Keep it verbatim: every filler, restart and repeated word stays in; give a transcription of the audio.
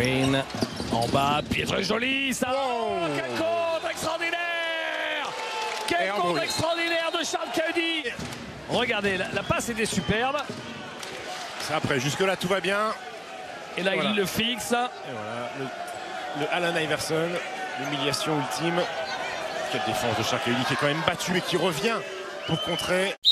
Green en bas, piège joli, ça. Oh, quel contre extraordinaire! Quel contre extraordinaire de Charles Cahudi! Regardez, la, la passe était superbe. C'est après, jusque-là tout va bien. Et là, voilà. Il le fixe. Et voilà, le, le Allen Iverson, l'humiliation ultime. Quelle défense de Charles Cahudi qui est quand même battu et qui revient pour contrer.